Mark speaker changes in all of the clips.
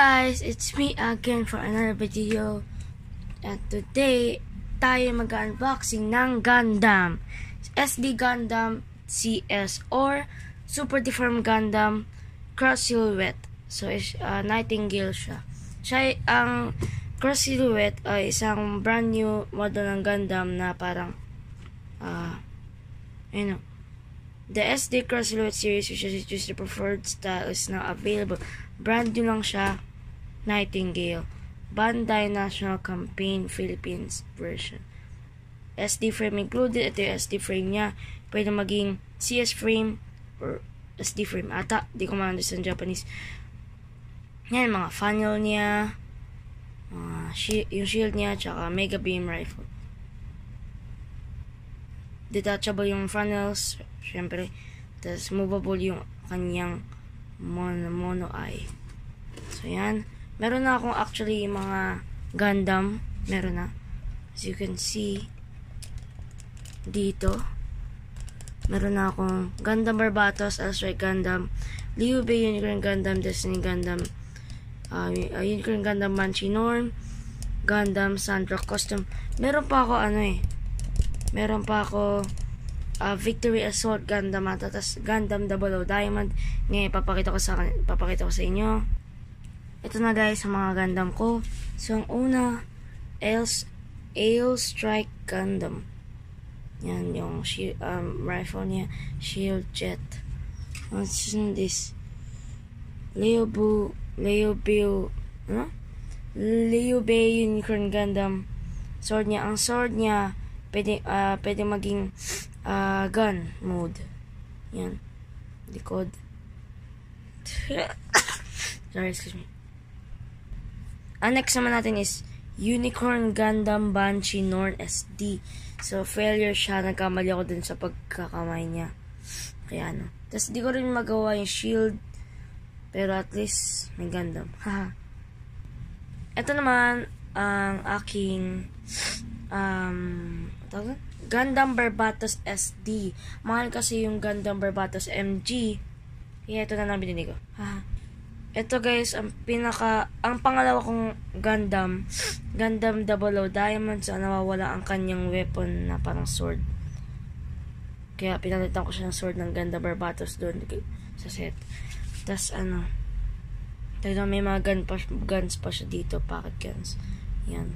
Speaker 1: guys, it's me again for another video. And today, tayo mag-unboxing ng Gundam. SD Gundam CS or Super Deformed Gundam Cross Silhouette. So, Nightingale siya. Ang Cross Silhouette ay isang brand new model ng Gundam na parang, the SD Cross Silhouette series, which is the preferred style, is now available. Brand new lang siya, Nightingale. Bandai National Campaign Philippines version. SD frame included. Ito yung SD frame niya. Pwede maging CS frame or SD frame ata. Di ko ma-understand Japanese. Yan, mga funnel niya. Yung shield niya, tsaka mega beam rifle. Detachable yung funnels, syempre. Tapos movable yung kanyang mono eye. So yan. Meron na akong actually mga Gundam. Meron na. As you can see dito. Meron na akong Gundam Barbatos, L-Strike Gundam, Liu-Bei Unicorn Gundam, Destiny Gundam, Unicorn Gundam Banshee Norm, Gundam Sandrock Custom. Meron pa ako meron pa ako Victory Assault Gundam ata, tas Gundam 00 Diamond. Ngayon papakita ko sa inyo. Ito na guys ang mga Gundam ko. So ang una, L-Strike Gundam. Yan yung rifle niya, shield jet. What's this? Liu-Bei Unicorn Gundam. Sword niya, ang sword niya pwede maging gun mode. Yan. Likod. Sorry, excuse me. Ang next naman natin is Unicorn Gundam Banshee Norm SD. So, failure siya. Nagkamali ako dun sa pagkakamay niya. Kaya ano. Tapos, di ko rin magawa yung shield. Pero at least, may Gundam. Ito naman, ang aking Gundam Barbatos SD. Mahal kasi yung Gundam Barbatos MG. Kaya ito na lang binili ko. Ito guys, ang pangalawa kong Gundam 00 Diamond. So, nawawala ang kanyang weapon na parang sword. Kaya pinalitan ko siya ng sword ng Gundam Barbatos doon sa set. Tapos talagang may mga guns pa siya dito, pocket guns. Yan.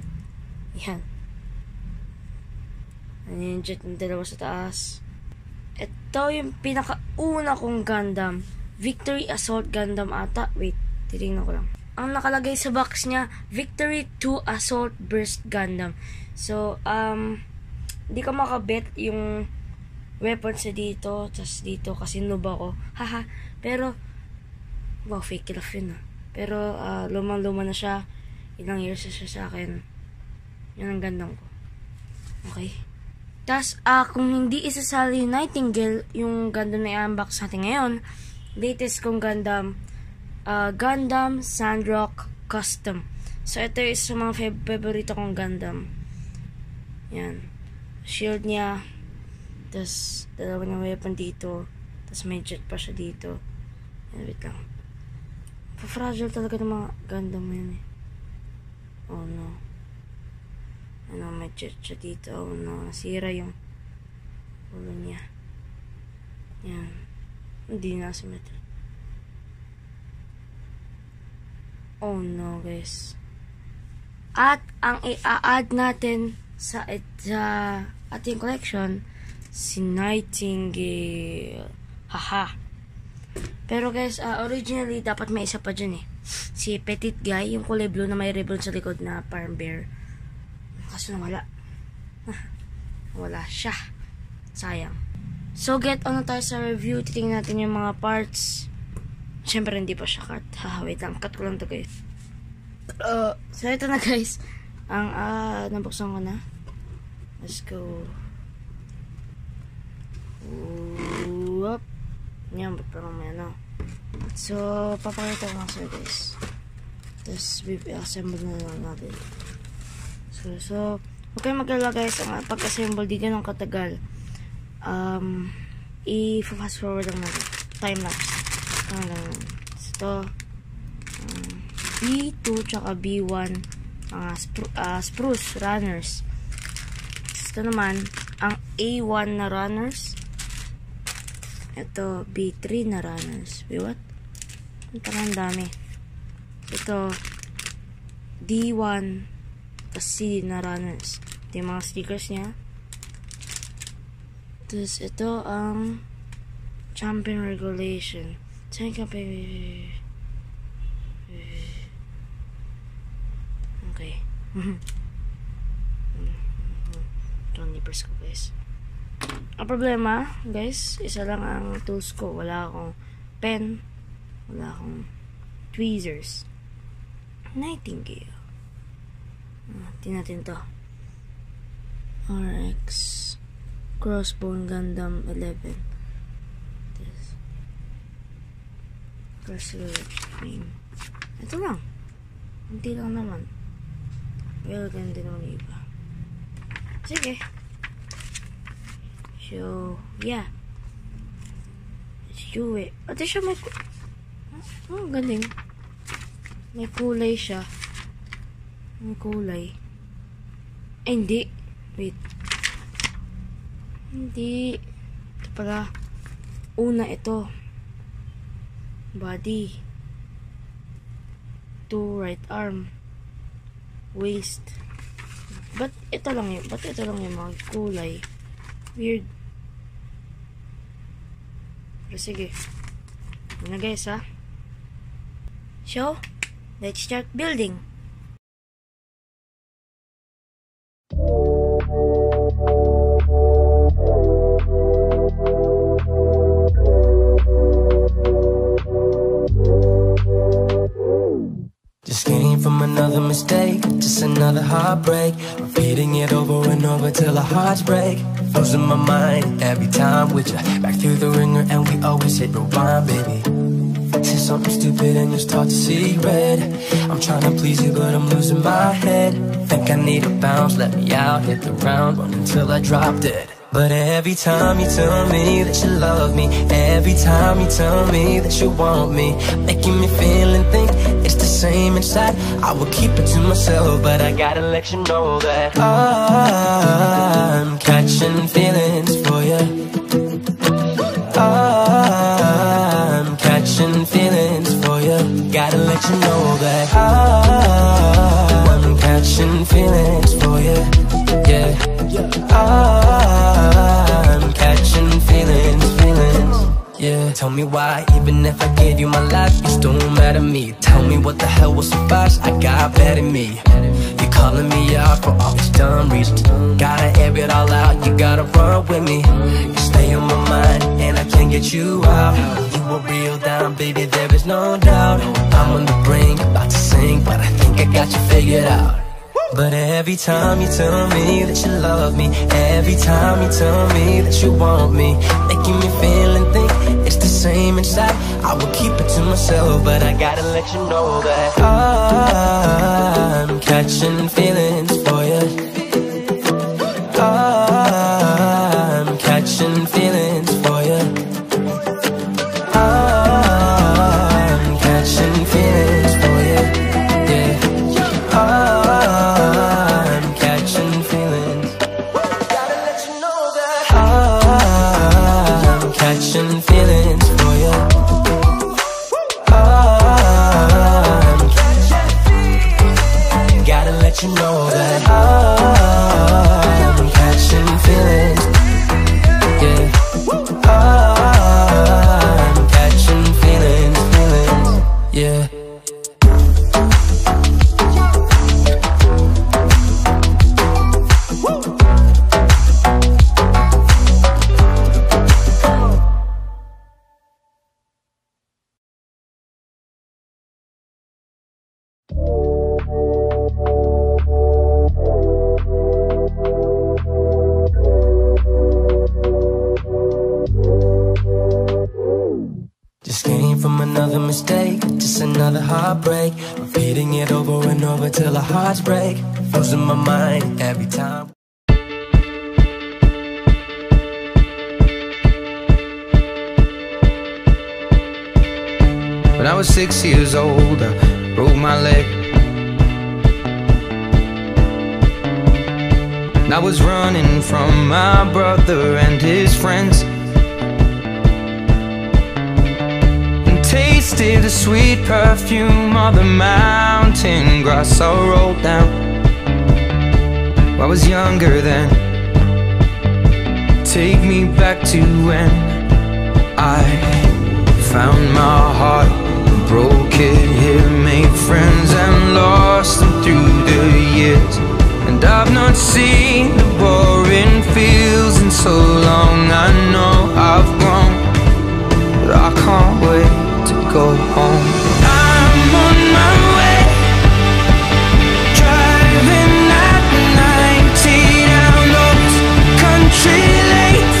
Speaker 1: Yung jet ng dalawa sa taas. Ito yung pinakauna kong Gundam. Victory Assault Gundam ata. Wait, titingnan ko lang. Ang nakalagay sa box niya, Victory 2 Assault Burst Gundam. So, di ko makabet yung weapons na dito. Tapos dito, kasi noob ako. Pero, wow, fake love yun Pero, lumang-luma na siya. Ilang years na siya sa akin. Yan ang Gundam ko. Okay. Tapos, kung hindi isasali yung Nightingale, yung Gundam na i-unbox natin ngayon, latest kong Gundam, Gundam Sandrock Custom. So, ito is sa mga favorito kong Gundam. Yan. Shield niya. Tapos, dalawa ng weapon dito. Tapos, may jet pa siya dito. Yan, wait lang. Pa-fragile talaga ng mga Gundam mo yun Oh, no. May jet siya dito. Oh, no. Nasira yung ulo niya. Yan. Hindi na symmetry. Oh no guys. At ang i-add natin sa ating collection, si Nightingale. Pero guys, originally dapat may isa pa dyan si Petit Guy, yung kulay blue na may ribbon sa likod na parang bear. Kaso nawala. Wala siya. Sayang. So, get on na tayo sa review. Titingnan natin yung mga parts. Siyempre, hindi pa siya cut. Wait lang. Cut ko lang to guys. So, ito na guys. Ang, nabuksan ko na. Let's go. Whoop. Yan, ba't parang may So, papakita ko lang sa'yo guys. Tapos, assemble na lang natin. So, huwag kayong mag-alala guys. Ang pag-assemble, di ganun katagal. I-fast forward lang natin. Time lapse. Ito. B2 tsaka B1 mga spruce runners. Ito naman ang A1 na runners. Ito B3 na runners. Wait, what? Ang dami. Ito D1 tapos C na runners. Ito yung mga stickers niya. Tapos ito ang champion regulation. Okay. Nipers ko, guys. Ang problema, guys, isa lang ang tools ko. Wala akong pen. Wala akong tweezers. Nightingale. Tingnan natin to. RX Crossbone Gundam 11. This Personal name. Ito lang. Hindi lang naman. Well, ganda naman yung iba. Sige. So, yeah. Let's do it. Ate siya may... Oh, galing. May kulay siya. May kulay. Ay, hindi. Wait. Hindi. Ito pala. Una ito. Body. 2 right arm. Waist. Ba't ito lang yung mga kulay? Weird. Pero sige. Yun na guys, ha? So, let's start building.
Speaker 2: Just came from another mistake, just another heartbreak. Repeating it over and over till our hearts break. Losing my mind every time with you. Back through the ringer and we always hit rewind, baby. Say something stupid and you start to see red. I'm trying to please you but I'm losing my head. Think I need a bounce, let me out, hit the ground, run until I drop dead. But every time you tell me that you love me, every time you tell me that you want me, making me feel and think it's the same inside. I will keep it to myself, but I gotta let you know that I'm catching feelings for you. I'm catching feelings for you. Gotta let you know that I'm catching feelings for you. Yeah, I'm catching feelings. Yeah, tell me why, even if I gave you my life, you still mad at me. Tell me what the hell was the fuss, I got bad at me. You're calling me out for all these dumb reasons. Gotta air it all out, you gotta run with me. You stay on my mind, and I can't get you out. You were real down, baby, there is no doubt. I'm on the brink, about to sink, but I think I got you figured out. But every time you tell me that you love me, every time you tell me that you want me, making me feel and think it's the same inside. I will keep it to myself, but I gotta let you know that I'm catching feelings for you. I'm catching feelings for you. I'm catching feelings for you. Yeah. I'm catching feelings. Gotta let you know that I'm catching feelings for you. I'm catching feelings. Gotta let you know that I'm catching feelings. Yeah. I'm catching feelings. Yeah. Just came from another mistake, just another heartbreak. Repeating it over and over till our hearts break. Losing my mind every time. When I was 6 years old, I
Speaker 3: broke my leg. And I was running from my brother and his friends, and tasted the sweet perfume of the mountain grass I rolled down. I was younger then. Take me back to when I found my heart, broke it here, made friends and lost them through the years. And I've not seen the boring fields in so long. I know I've grown, but I can't wait to go home. I'm on my way, driving at 90 down those country lanes,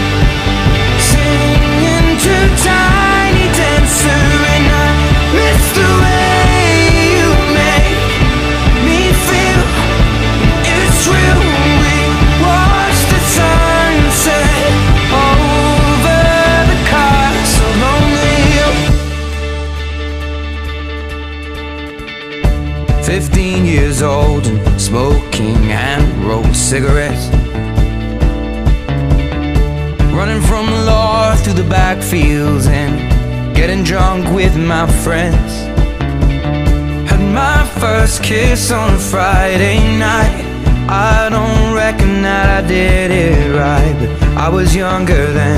Speaker 3: singing to Tiny Dancer, and I miss the way you make me feel. It's real. We watch the sunset over the castle lonely hill. 15 years old and smoking hand-rolled cigarettes, running from the law through the backfields and getting drunk with my friends. Had my first kiss on a Friday night. I don't reckon that I did it right, but I was younger then.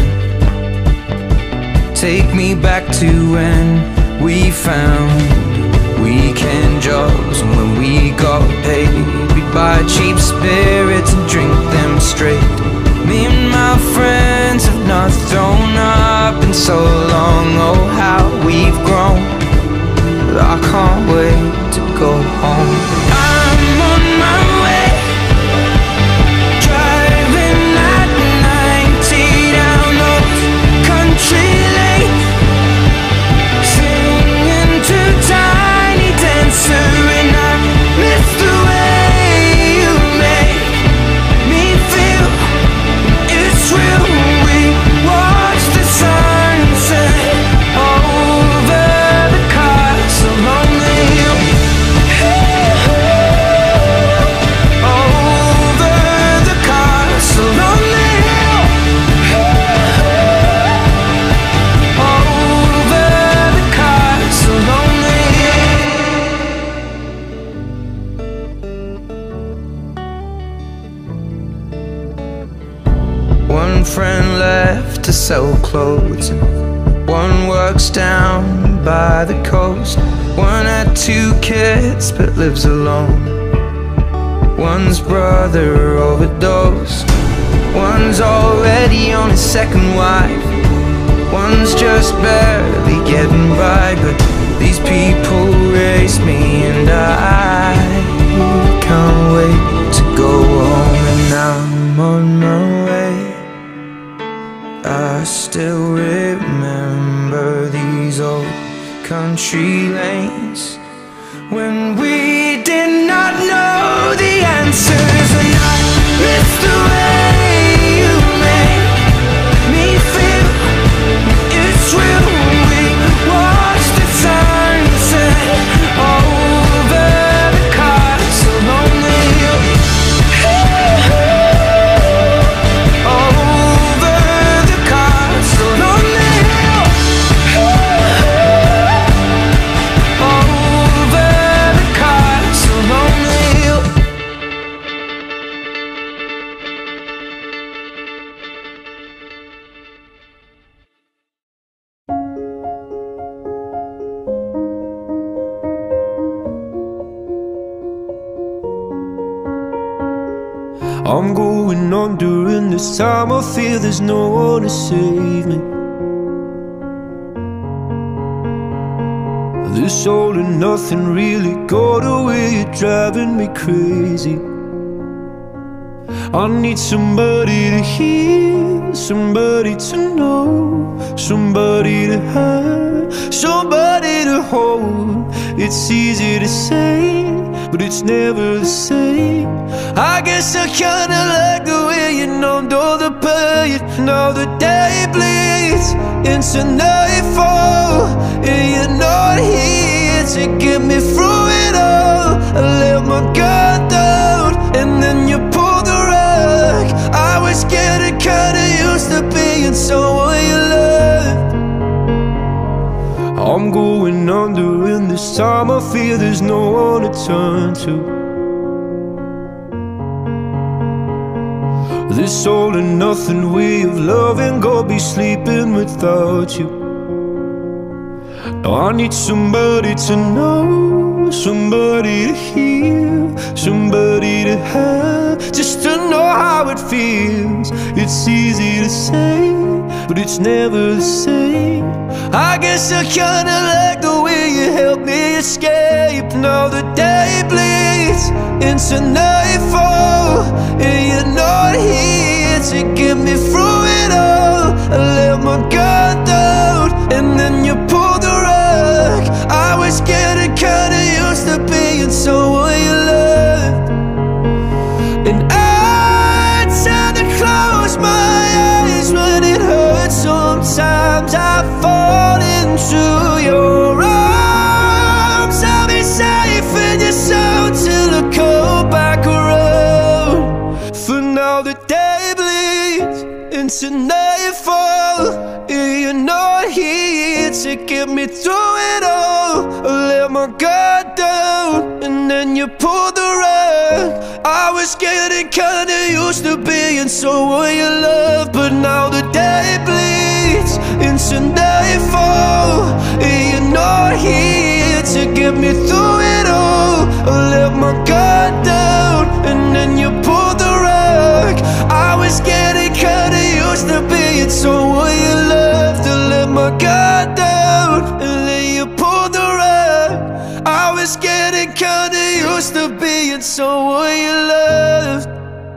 Speaker 3: Take me back to when we found weekend jobs, and when we got paid, we'd buy cheap spirits and drink them straight. Me and my friends have not thrown up in so long. Oh, how we've grown, but I can't wait to go home. I'm on my way, driving at 90 down those country lanes, singing to Tiny Dancer, and I miss the way you make me feel. It's real. We watch the sunset over the castle lonely hill. Over the castle lonely hill. Over the castle lonely hill. One friend left to sell clothes, and one works down by the coast. One had 2 kids but lives alone. One's brother overdosed. One's already on his second wife. One's just barely getting by, but these people raise me, and I can't wait to go home. And I'm on my way. I still remember these old country lanes when we did not know the answers, and I miss the way you make me feel. It's real. We watch the sunset over the castle lonely hill. Over the castle lonely hill. Over the castle lonely hill.
Speaker 4: I'm going on during this time. I feel there's no one to save me. This all and nothing really got away, you're driving me crazy. I need somebody to hear, somebody to know, somebody to have, somebody to hold. It's easy to say, but it's never the same. I guess I kinda like the way you numbed all the pain. Now the day bleeds into nightfall, and you're not here to to get me through it all. I let my guard down, and then you pulled the rug. I was getting kinda used to being someone you loved. I'm going under, and this time I fear there's no one to turn to. This all and nothing way of loving, go be sleeping without you. Now I need somebody to know, somebody to hear, somebody to have, just to know how it feels. It's easy to say, but it's never the same. I guess I kinda like the way you help me escape. Now the day bleeds into nightfall, and you're not here to get me through it all. I let my guard down, and then you pulled the rug. I was getting kinda used to being someone you loved, and I tend to close my eyes when it hurts. Sometimes I fall into your arms. I'll be safe in your soul till I come back around. For now the day bleeds into nightfall, and you're not here to get me through it all. I let my guard down, and then you pulled the rug. I was getting kinda used to being someone you love, but now the day bleeds into nightfall, and you're not here to get me through it all. I let my guard down, and then you pulled the rug. I was getting kinda used to being someone you loved. I let my guard down, and then you pulled the rug. I was getting kinda used to being someone you loved.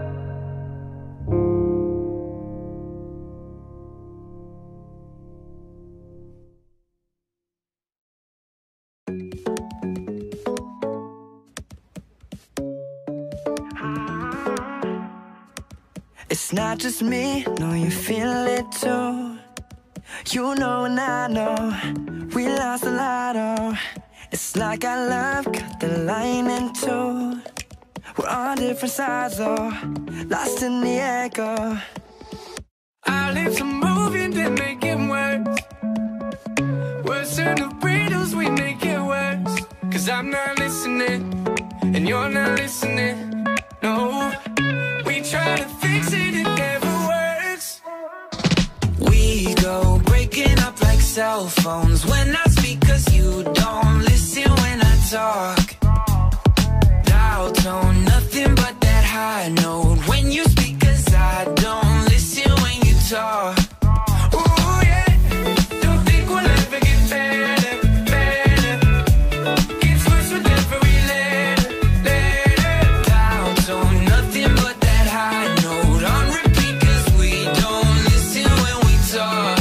Speaker 2: It's not just me, no, you feel it too. You know and I know, we lost a lot, oh. It's like our love cut the line in two. We're on different sides, oh, lost in the echo. Our lips are moving, they make it worse. Worse than the riddles, we make it worse. Cause I'm not listening, and you're not listening, no. We try to fix it, it never works. We go breaking up like cell phones when I speak, cause you don't listen when I talk. Dial tone, nothing but that high note when you speak, cause I don't listen when you talk. Ooh, yeah, don't think we'll ever get better, better. Gets worse with every letter, letter. Dial tone, nothing but that high note on repeat, cause we don't listen when we talk.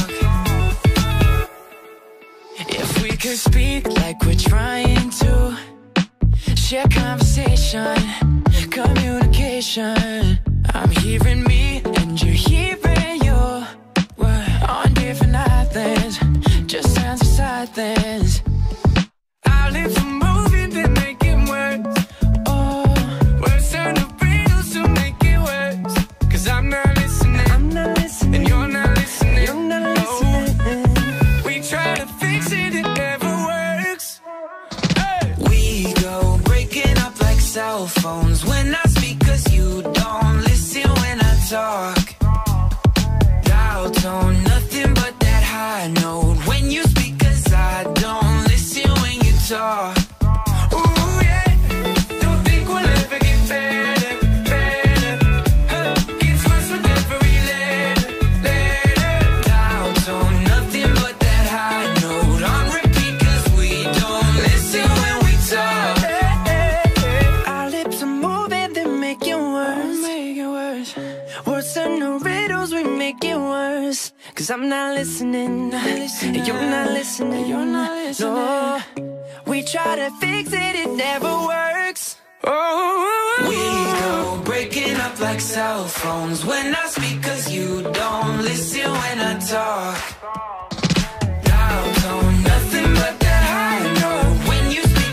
Speaker 2: If we could speak like we're trying to, share conversation, communication. I'm hearing me and you're hearing you. We're on different islands, just hands beside things. Our lips are moving, they make it worse. Oh, worse than the riddles to make it worse. Cause I'm not listening, and you're not listening, oh. We try to fix it, it never works. Hey. We go breaking up like cell phones when I speak, cause you don't listen when I talk. Dial tone, nothing but that high note when you speak, cause I don't listen when you talk. Ooh, yeah, don't think we'll ever get better, better. Gets worse with every letter, letter. Dial tone, nothing but that high note on repeat, cause we don't listen when we talk. Our lips are moving, they make it worse, make it worse. Worse than the riddles, we make it worse. Cause I'm not listening, and you're not listening, you're not listening. No, we try to fix it, it never works. Oh, we go breaking up like cell phones when I speak, cause you don't listen when I talk. Dial tone, nothing but that high note when you speak.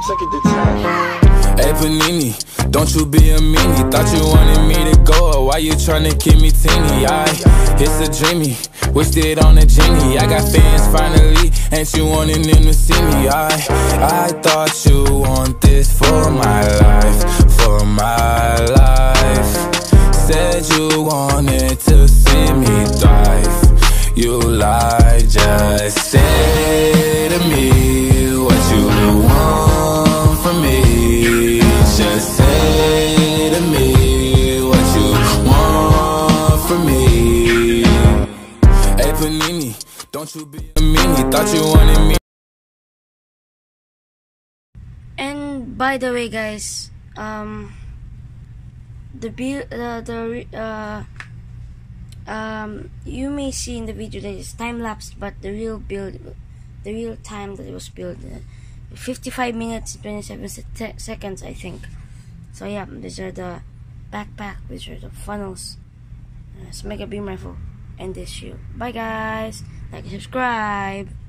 Speaker 5: like a detached.
Speaker 6: Hey Panini, don't you be a meanie. Thought you wanted me to go, or why you tryna keep me teeny? It's a dreamy, wished it on a genie. I got fans finally, ain't you wanting them to see me? I thought you want this for my life, for my life. Said you wanted to see me thrive. You lied, just say to me what you want from me. Just say to me what you want from me. Hey Panini, don't you be a meanie. Thought you wanted me.
Speaker 1: And by the way, guys, you may see in the video that it's time lapsed, but the real time that it was built, 55 minutes 27 seconds, I think. So yeah, these are the backpack, these are the funnels. It's Mega Beam Rifle and this shield. Bye guys, like and subscribe.